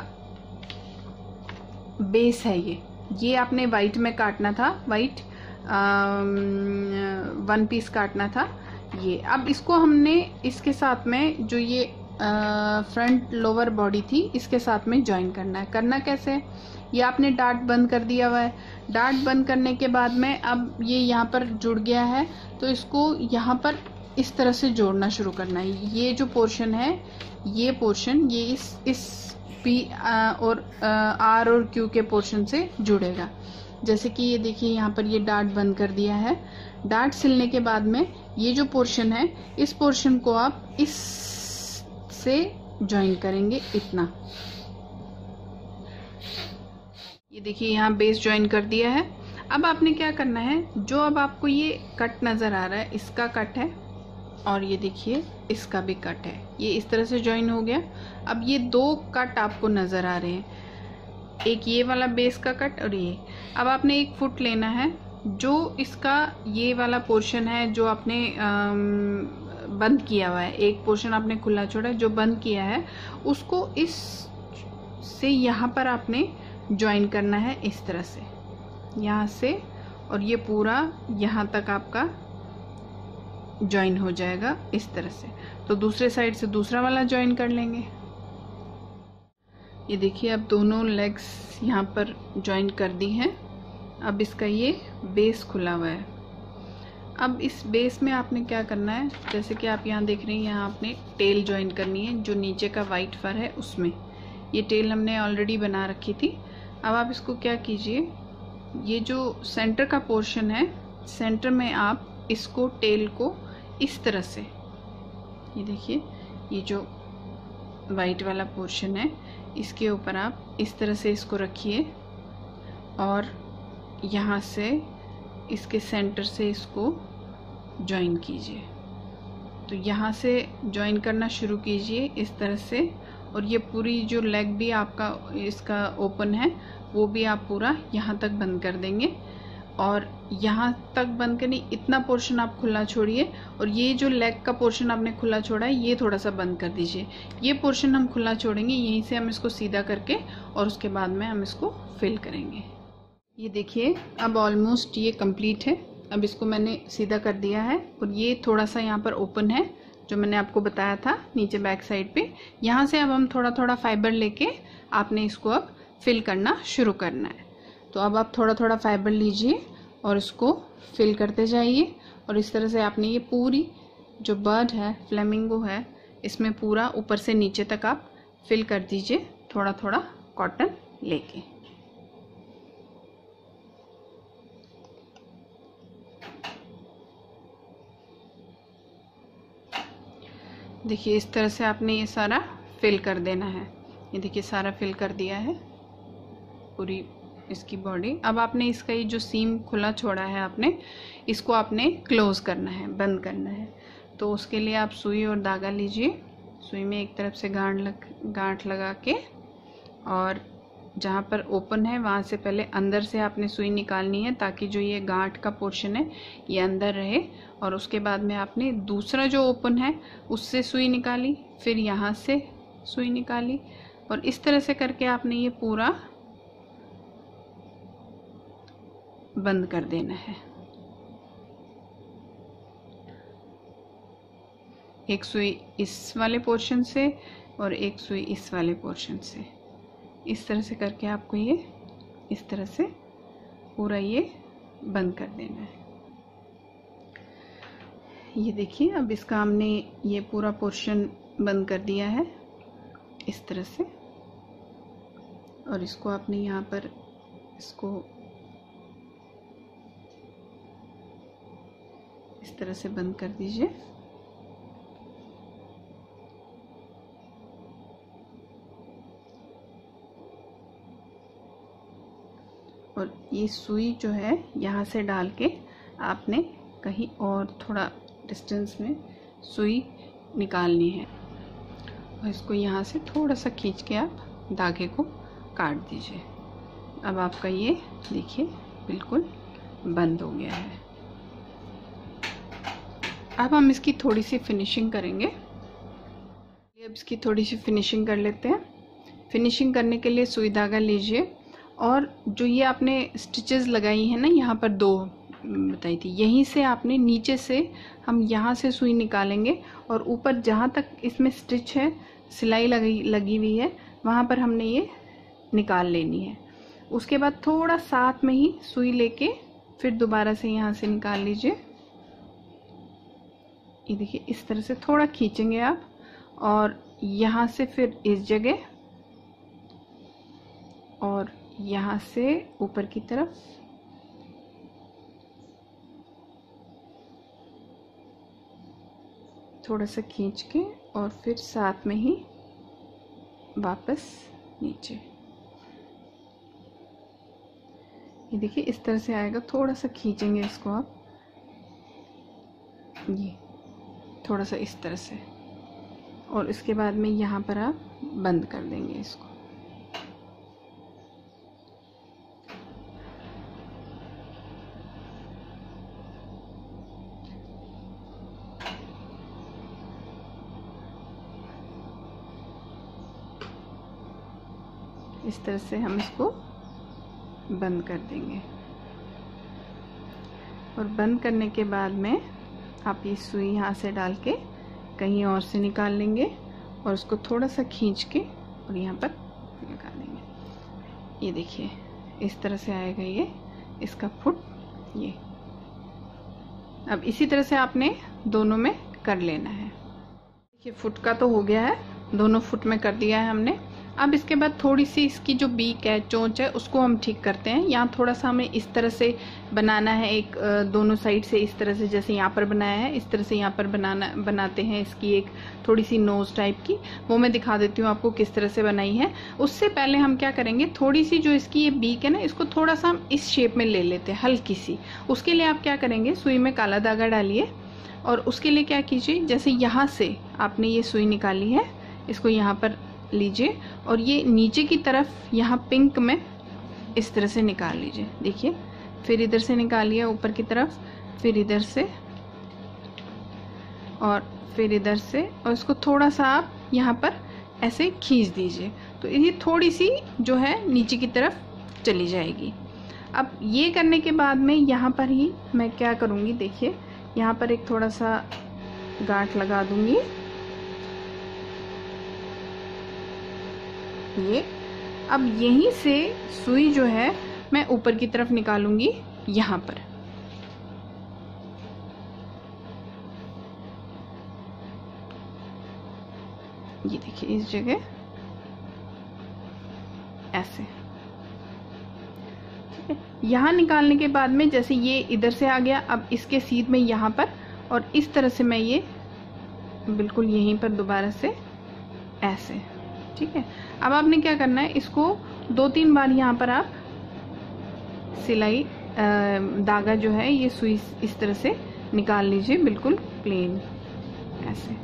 Speaker 1: बेस है ये आपने वाइट में काटना था, वाइट 1 पीस काटना था ये। अब इसको हमने इसके साथ में जो ये फ्रंट लोअर बॉडी थी इसके साथ में ज्वाइन करना है। करना कैसे है, ये आपने डार्ट बंद कर दिया हुआ है। डार्ट बंद करने के बाद में अब ये यहाँ पर जुड़ गया है, तो इसको यहाँ पर इस तरह से जोड़ना शुरू करना है। ये जो पोर्शन है, ये पोर्शन ये इस P और R और Q के पोर्शन से जुड़ेगा। जैसे कि ये देखिए यहाँ पर ये डार्ट बंद कर दिया है। डार्ट सिलने के बाद में ये जो पोर्शन है, इस पोर्शन को आप इस से ज्वाइन करेंगे इतना। ये देखिए यहाँ बेस ज्वाइन कर दिया है। अब आपने क्या करना है, जो अब आपको ये कट नज़र आ रहा है, इसका कट है और ये देखिए इसका भी कट है, ये इस तरह से ज्वाइन हो गया। अब ये 2 कट आपको नज़र आ रहे हैं, एक ये वाला बेस का कट और ये। अब आपने एक फुट लेना है, जो इसका ये वाला पोर्शन है जो आपने बंद किया हुआ है, एक पोर्शन आपने खुला छोड़ा है, जो बंद किया है उसको इस से यहाँ पर आपने ज्वाइन करना है इस तरह से, यहाँ से, और ये पूरा यहाँ तक आपका ज्वाइन हो जाएगा इस तरह से। तो दूसरे साइड से दूसरा वाला ज्वाइन कर लेंगे। ये देखिए अब दोनों लेग्स यहाँ पर ज्वाइन कर दी हैं। अब इसका ये बेस खुला हुआ है। अब इस बेस में आपने क्या करना है, जैसे कि आप यहाँ देख रहे हैं, यहाँ आपने टेल ज्वाइन करनी है, जो नीचे का वाइट फर है उसमें। ये टेल हमने ऑलरेडी बना रखी थी। अब आप इसको क्या कीजिए, ये जो सेंटर का पोर्शन है, सेंटर में आप इसको टेल को इस तरह से, ये देखिए ये जो वाइट वाला पोर्शन है इसके ऊपर आप इस तरह से इसको रखिए और यहाँ से इसके सेंटर से इसको जॉइन कीजिए। तो यहाँ से जॉइन करना शुरू कीजिए इस तरह से, और ये पूरी जो लेग भी आपका इसका ओपन है वो भी आप पूरा यहाँ तक बंद कर देंगे। और यहाँ तक बंद करनी, इतना पोर्शन आप खुला छोड़िए, और ये जो लेग का पोर्शन आपने खुला छोड़ा है ये थोड़ा सा बंद कर दीजिए। ये पोर्शन हम खुला छोड़ेंगे, यहीं से हम इसको सीधा करके और उसके बाद में हम इसको फिल करेंगे। ये देखिए अब ऑलमोस्ट ये कंप्लीट है। अब इसको मैंने सीधा कर दिया है और ये थोड़ा सा यहाँ पर ओपन है जो मैंने आपको बताया था नीचे बैक साइड पे। यहाँ से अब हम थोड़ा थोड़ा फाइबर लेके आपने इसको अब फिल करना शुरू करना है। तो अब आप थोड़ा थोड़ा फाइबर लीजिए और इसको फिल करते जाइए, और इस तरह से आपने ये पूरी जो बर्ड है, फ्लेमिंगो है, इसमें पूरा ऊपर से नीचे तक आप फिल कर दीजिए थोड़ा थोड़ा कॉटन लेके। देखिए इस तरह से आपने ये सारा फिल कर देना है। ये देखिए सारा फिल कर दिया है पूरी इसकी बॉडी। अब आपने इसका ये जो सीम खुला छोड़ा है आपने इसको आपने क्लोज करना है, बंद करना है। तो उसके लिए आप सुई और धागा लीजिए। सुई में एक तरफ से गांठ लगा के, और जहाँ पर ओपन है वहाँ से पहले अंदर से आपने सुई निकालनी है ताकि जो ये गांठ का पोर्शन है ये अंदर रहे। और उसके बाद में आपने दूसरा जो ओपन है उससे सुई निकाली, फिर यहाँ से सुई निकाली, और इस तरह से करके आपने ये पूरा बंद कर देना है। एक सुई इस वाले पोर्शन से और एक सुई इस वाले पोर्शन से, इस तरह से करके आपको ये इस तरह से पूरा ये बंद कर देना है। ये देखिए अब इसका हमने ये पूरा पोर्शन बंद कर दिया है इस तरह से, और इसको आपने यहाँ पर इसको इस तरह से बंद कर दीजिए। और ये सुई जो है यहाँ से डाल के आपने कहीं और थोड़ा डिस्टेंस में सुई निकालनी है, और इसको यहाँ से थोड़ा सा खींच के आप धागे को काट दीजिए। अब आपका ये देखिए बिल्कुल बंद हो गया है। अब हम इसकी थोड़ी सी फिनिशिंग करेंगे। अब इसकी थोड़ी सी फिनिशिंग कर लेते हैं। फिनिशिंग करने के लिए सुई धागा लीजिए, और जो ये आपने स्टिचेस लगाई है ना, यहाँ पर 2 बताई थी, यहीं से आपने नीचे से हम यहाँ से सुई निकालेंगे, और ऊपर जहाँ तक इसमें स्टिच है, सिलाई लगी हुई है, वहाँ पर हमने ये निकाल लेनी है। उसके बाद थोड़ा साथ में ही सुई लेके फिर दोबारा से यहाँ से निकाल लीजिए। ये देखिए इस तरह से थोड़ा खींचेंगे आप, और यहाँ से फिर इस जगह, और यहाँ से ऊपर की तरफ, थोड़ा सा खींच के और फिर साथ में ही वापस नीचे। ये देखिए इस तरह से आएगा। थोड़ा सा खींचेंगे इसको आप, ये थोड़ा सा इस तरह से, और इसके बाद में यहाँ पर आप बंद कर देंगे इसको। इस तरह से हम इसको बंद कर देंगे, और बंद करने के बाद में आप ये सुई यहाँ से डाल के कहीं और से निकाल लेंगे, और उसको थोड़ा सा खींच के और यहाँ पर लगा देंगे। ये देखिए इस तरह से आएगा ये इसका फुट। अब इसी तरह से आपने दोनों में कर लेना है। देखिए फुट का तो हो गया है, दोनों फुट में कर दिया है हमने। अब इसके बाद थोड़ी सी इसकी जो बीक है, चोंच है, उसको हम ठीक करते हैं। यहाँ थोड़ा सा हमें इस तरह से बनाना है, एक दोनों साइड से इस तरह से, जैसे यहाँ पर बनाया है इस तरह से यहाँ पर बनाते हैं इसकी एक थोड़ी सी नोज टाइप की। वो मैं दिखा देती हूँ आपको किस तरह से बनाई है। उससे पहले हम क्या करेंगे, थोड़ी सी जो इसकी ये बीक है ना, इसको थोड़ा सा हम इस शेप में ले लेते हैं, हल्की सी। उसके लिए आप क्या करेंगे, सुई में काला धागा डालिए और उसके लिए क्या कीजिए, जैसे यहाँ से आपने ये सुई निकाली है, इसको यहाँ पर लीजिए और ये नीचे की तरफ यहाँ पिंक में इस तरह से निकाल लीजिए। देखिए, फिर इधर से निकालिए ऊपर की तरफ, फिर इधर से और फिर इधर से, और इसको थोड़ा सा आप यहाँ पर ऐसे खींच दीजिए तो ये थोड़ी सी जो है नीचे की तरफ चली जाएगी। अब ये करने के बाद में यहाँ पर ही मैं क्या करूँगी, देखिए यहाँ पर एक थोड़ा सा गांठ लगा दूंगी। ये अब यहीं से सुई जो है मैं ऊपर की तरफ निकालूंगी यहाँ पर। ये देखिए इस जगह ऐसे, ठीक है। यहाँ निकालने के बाद में जैसे ये इधर से आ गया, अब इसके सीध में यहाँ पर और इस तरह से मैं ये बिल्कुल यहीं पर दोबारा से ऐसे, ठीक है। अब आपने क्या करना है, इसको 2-3 बार यहाँ पर आप सिलाई धागा जो है ये सुई इस तरह से निकाल लीजिए, बिल्कुल प्लेन ऐसे।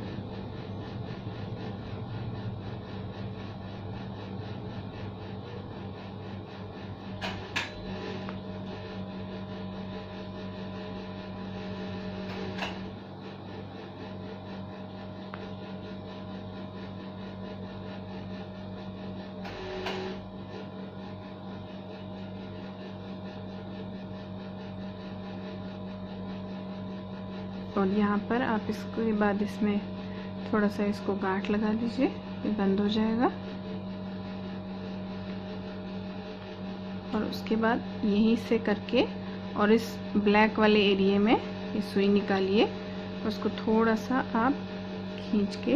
Speaker 1: और यहाँ पर आप इसके बाद इसमें थोड़ा सा इसको गांठ लगा दीजिए, ये बंद हो जाएगा। और उसके बाद यहीं से करके और इस ब्लैक वाले एरिया में ये सुई निकालिए, उसको थोड़ा सा आप खींच के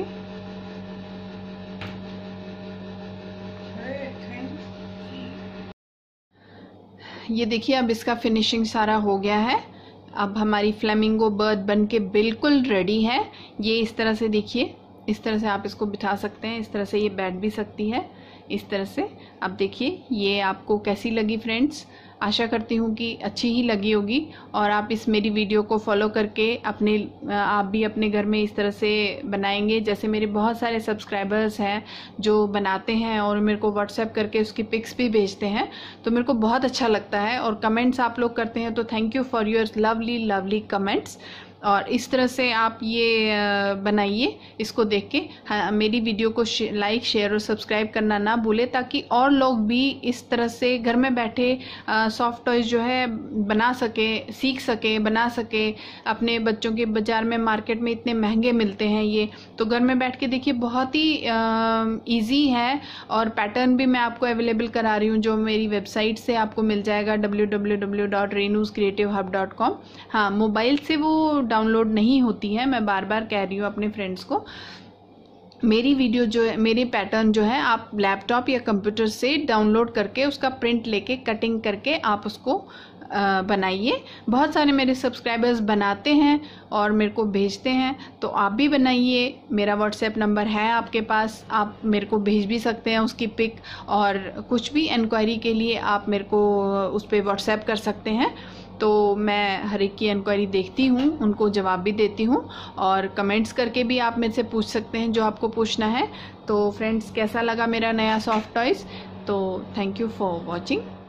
Speaker 1: ये देखिए, अब इसका फिनिशिंग सारा हो गया है। अब हमारी फ्लेमिंगो बर्ड बनके बिल्कुल रेडी है। ये इस तरह से देखिए, इस तरह से आप इसको बिठा सकते हैं, इस तरह से ये बैठ भी सकती है इस तरह से। अब देखिए ये आपको कैसी लगी फ्रेंड्स, आशा करती हूँ कि अच्छी ही लगी होगी। और आप इस मेरी वीडियो को फॉलो करके आप भी अपने घर में इस तरह से बनाएंगे। जैसे मेरे बहुत सारे सब्सक्राइबर्स हैं जो बनाते हैं और मेरे को व्हाट्सएप करके उसकी पिक्स भी भेजते हैं, तो मेरे को बहुत अच्छा लगता है। और कमेंट्स आप लोग करते हैं, तो thank you for your lovely lovely comments. और इस तरह से आप ये बनाइए इसको देख के। हाँ, मेरी वीडियो को लाइक शेयर और सब्सक्राइब करना ना भूले, ताकि और लोग भी इस तरह से घर में बैठे सॉफ्ट टॉयज जो है बना सके, सीख सके, बना सके। अपने बच्चों के बाज़ार में मार्केट में इतने महंगे मिलते हैं ये, तो घर में बैठ के देखिए बहुत ही ईजी है। और पैटर्न भी मैं आपको अवेलेबल करा रही हूँ, जो मेरी वेबसाइट से आपको मिल जाएगा www.renuscreativehub.com। हाँ, मोबाइल से वो डाउनलोड नहीं होती है, मैं बार बार कह रही हूँ अपने फ्रेंड्स को। मेरी वीडियो जो है, मेरे पैटर्न जो है, आप लैपटॉप या कंप्यूटर से डाउनलोड करके उसका प्रिंट लेके कटिंग करके आप उसको बनाइए। बहुत सारे मेरे सब्सक्राइबर्स बनाते हैं और मेरे को भेजते हैं, तो आप भी बनाइए। मेरा व्हाट्सएप नंबर है आपके पास, आप मेरे को भेज भी सकते हैं उसकी पिक। और कुछ भी इंक्वायरी के लिए आप मेरे को उस पर व्हाट्सएप कर सकते हैं, तो मैं हर एक की इंक्वायरी देखती हूँ, उनको जवाब भी देती हूँ। और कमेंट्स करके भी आप मेरे से पूछ सकते हैं जो आपको पूछना है। तो फ्रेंड्स, कैसा लगा मेरा नया सॉफ्ट टॉयज़? तो थैंक यू फॉर वॉचिंग।